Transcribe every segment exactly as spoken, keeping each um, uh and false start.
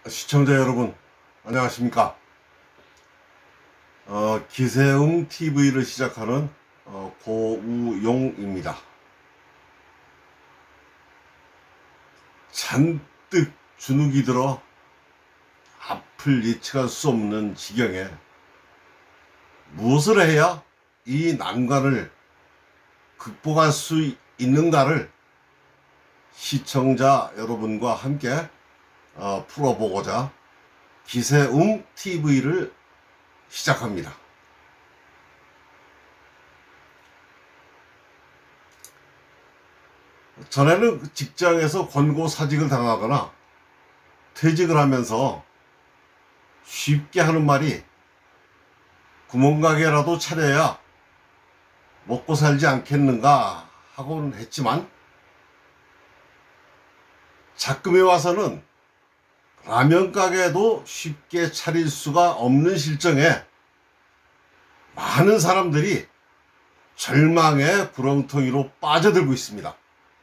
시청자 여러분, 안녕하십니까? 어, 기세음 티비를 시작하는 어, 고우용입니다. 잔뜩 주눅이 들어 앞을 예측할 수 없는 지경에 무엇을 해야 이 난관을 극복할 수 있는가를 시청자 여러분과 함께 어, 풀어보고자 기세음 티비를 시작합니다. 전에는 직장에서 권고사직을 당하거나 퇴직을 하면서 쉽게 하는 말이 구멍가게라도 차려야 먹고 살지 않겠는가 하곤 했지만, 작금에 와서는 라면 가게도 쉽게 차릴 수가 없는 실정에 많은 사람들이 절망의 구렁텅이로 빠져들고 있습니다.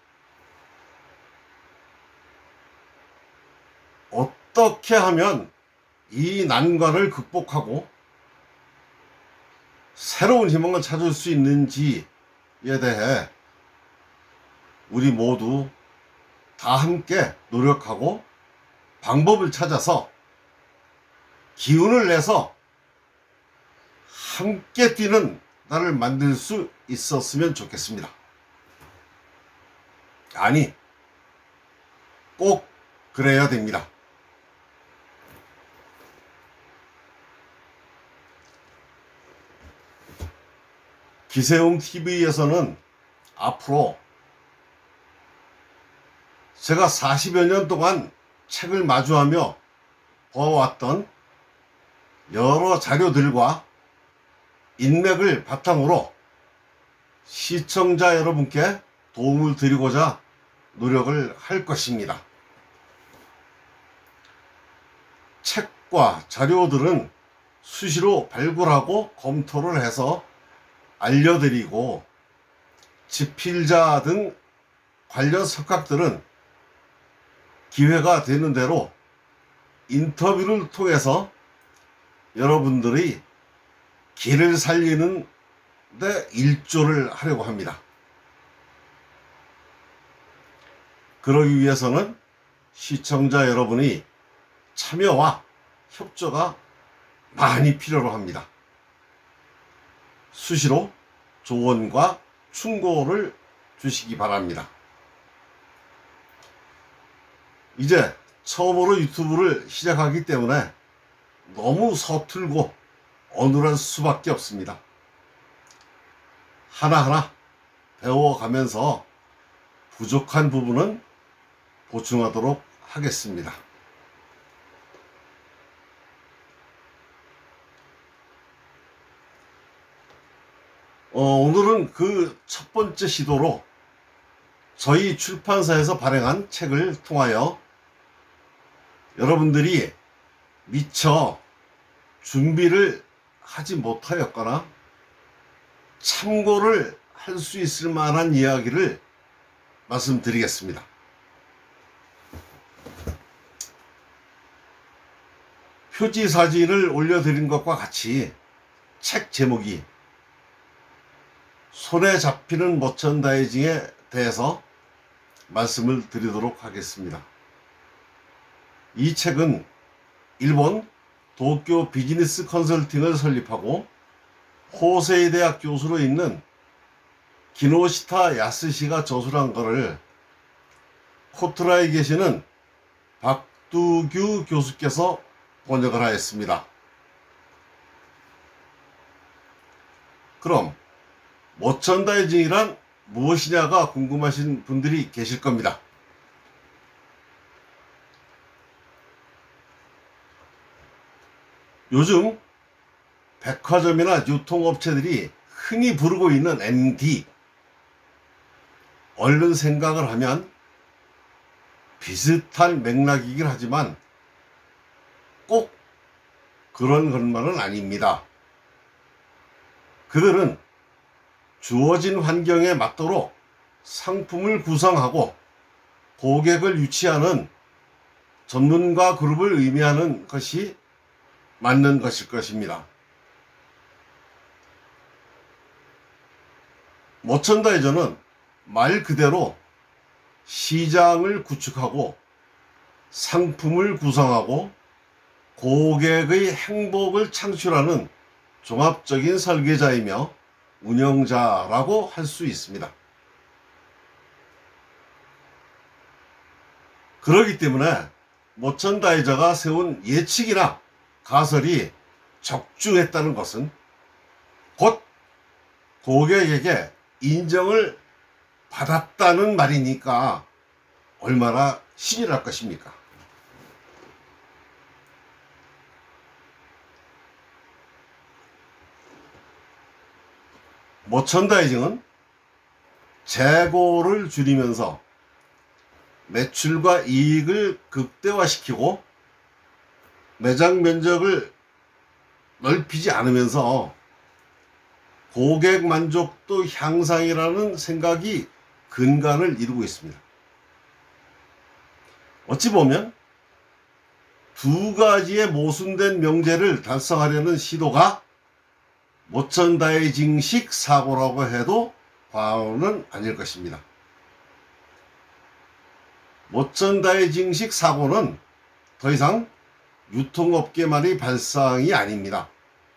어떻게 하면 이 난관을 극복하고 새로운 희망을 찾을 수 있는지에 대해 우리 모두 다 함께 노력하고 방법을 찾아서 기운을 내서 함께 뛰는 나를 만들 수 있었으면 좋겠습니다. 아니, 꼭 그래야 됩니다. 기세용 티비에서는 앞으로 제가 사십여 년 동안 책을 마주하며 보아왔던 여러 자료들과 인맥을 바탕으로 시청자 여러분께 도움을 드리고자 노력을 할 것입니다. 책과 자료들은 수시로 발굴하고 검토를 해서 알려드리고, 집필자 등 관련 석학들은 기회가 되는 대로 인터뷰를 통해서 여러분들이 길을 살리는 데 일조를 하려고 합니다. 그러기 위해서는 시청자 여러분이 참여와 협조가 많이 필요로 합니다. 수시로 조언과 충고를 주시기 바랍니다. 이제 처음으로 유튜브를 시작하기 때문에 너무 서툴고 어눌할 수밖에 없습니다. 하나하나 배워가면서 부족한 부분은 보충하도록 하겠습니다. 어, 오늘은 그 첫 번째 시도로 저희 출판사에서 발행한 책을 통하여 여러분들이 미처 준비를 하지 못하였거나 참고를 할 수 있을 만한 이야기를 말씀드리겠습니다. 표지 사진을 올려드린 것과 같이 책 제목이 손에 잡히는 머천다이징에 대해서 말씀을 드리도록 하겠습니다. 이 책은 일본 도쿄 비즈니스 컨설팅을 설립하고 호세이 대학 교수로 있는 기노시타 야스시가 저술한 것을 코트라에 계시는 박두규 교수께서 번역을 하였습니다. 그럼 머천다이징이란 무엇이냐가 궁금하신 분들이 계실 겁니다. 요즘 백화점이나 유통업체들이 흔히 부르고 있는 엠디, 얼른 생각을 하면 비슷한 맥락이긴 하지만 꼭 그런 것만은 아닙니다. 그들은 주어진 환경에 맞도록 상품을 구성하고 고객을 유치하는 전문가 그룹을 의미하는 것이 맞는 것일 것입니다. 머천다이저는 말 그대로 시장을 구축하고 상품을 구성하고 고객의 행복을 창출하는 종합적인 설계자이며 운영자라고 할 수 있습니다. 그렇기 때문에 머천다이저가 세운 예측이나 가설이 적중했다는 것은 곧 고객에게 인정을 받았다는 말이니까 얼마나 신이 날 것입니까? 머천다이징은 재고를 줄이면서 매출과 이익을 극대화시키고 매장 면적을 넓히지 않으면서 고객 만족도 향상이라는 생각이 근간을 이루고 있습니다. 어찌 보면 두 가지의 모순된 명제를 달성하려는 시도가 머천다이징식 사고라고 해도 과언은 아닐 것입니다. 머천다이징식 사고는 더 이상 유통업계만의 발상이 아닙니다.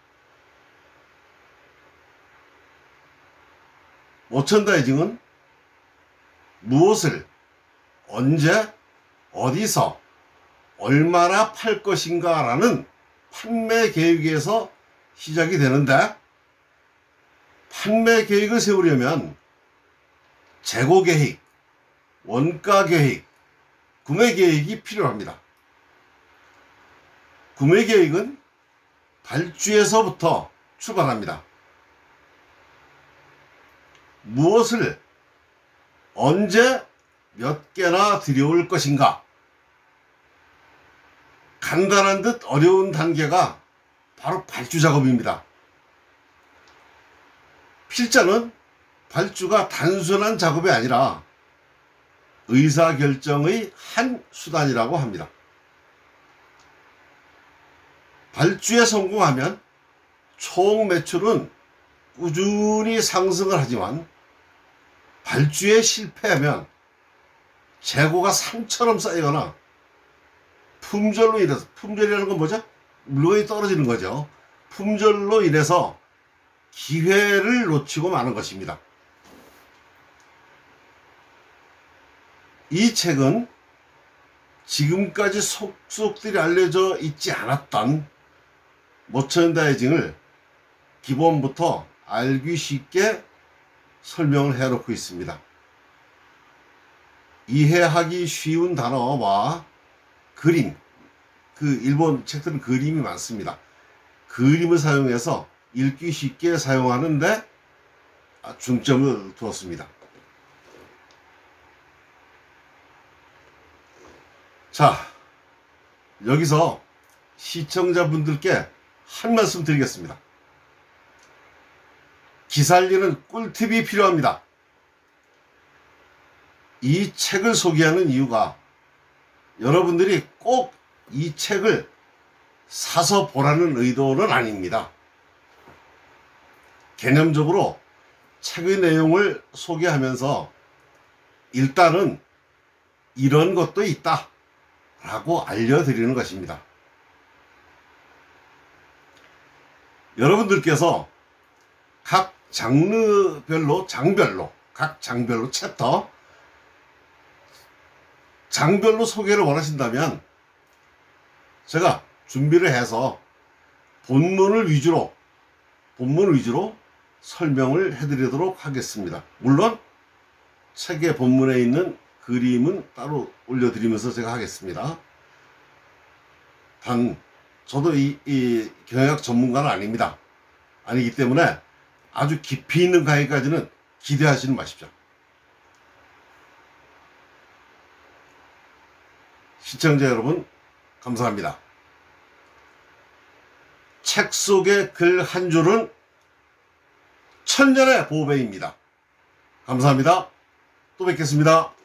머천다이징은 무엇을 언제 어디서 얼마나 팔 것인가 라는 판매 계획에서 시작이 되는데, 판매 계획을 세우려면 재고 계획, 원가 계획, 구매 계획이 필요합니다. 구매 계획은 발주에서부터 출발합니다. 무엇을 언제 몇 개나 들여올 것인가? 간단한 듯 어려운 단계가 바로 발주 작업입니다. 필자는 발주가 단순한 작업이 아니라 의사결정의 한 수단이라고 합니다. 발주에 성공하면 총 매출은 꾸준히 상승을 하지만 발주에 실패하면 재고가 산처럼 쌓이거나 품절로 인해서, 품절이라는 건 뭐죠? 물건이 떨어지는 거죠. 품절로 인해서 기회를 놓치고 마는 것입니다. 이 책은 지금까지 속속들이 알려져 있지 않았던 머천다이징을 기본부터 알기 쉽게 설명을 해놓고 있습니다. 이해하기 쉬운 단어와 그림, 그 일본 책들은 그림이 많습니다. 그림을 사용해서 읽기 쉽게 사용하는데 중점을 두었습니다. 자, 여기서 시청자분들께 한 말씀 드리겠습니다. 기살리는 꿀팁이 필요합니다. 이 책을 소개하는 이유가 여러분들이 꼭 이 책을 사서 보라는 의도는 아닙니다. 개념적으로 책의 내용을 소개하면서 일단은 이런 것도 있다 라고 알려드리는 것입니다. 여러분들께서 각 장르별로, 장별로, 각 장별로 챕터, 장별로 소개를 원하신다면 제가 준비를 해서 본문을 위주로, 본문 위주로 설명을 해드리도록 하겠습니다. 물론 책의 본문에 있는 그림은 따로 올려드리면서 제가 하겠습니다. 단 저도 이, 이 경영학 전문가는 아닙니다. 아니기 때문에 아주 깊이 있는 강의까지는 기대하시는 마십시오. 시청자 여러분 감사합니다. 책 속의 글 한 줄은 천년의 보배입니다. 감사합니다. 또 뵙겠습니다.